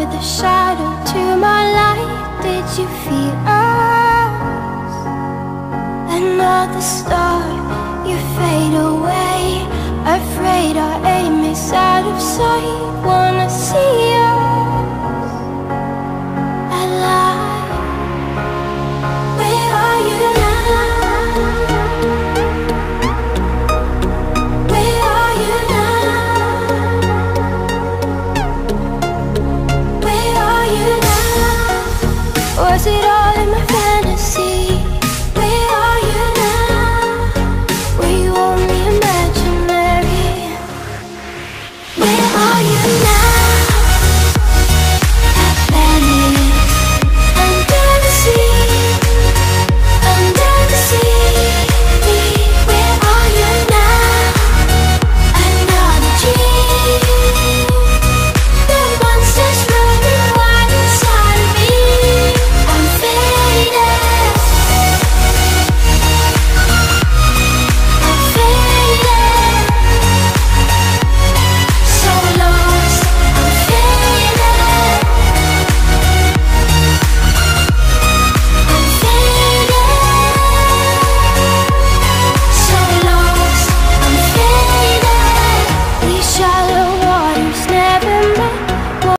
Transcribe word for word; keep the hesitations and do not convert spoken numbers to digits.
another shadow to my light. Did you feel us? Another star, you fade away. Afraid our aim is out of sight. Wanna see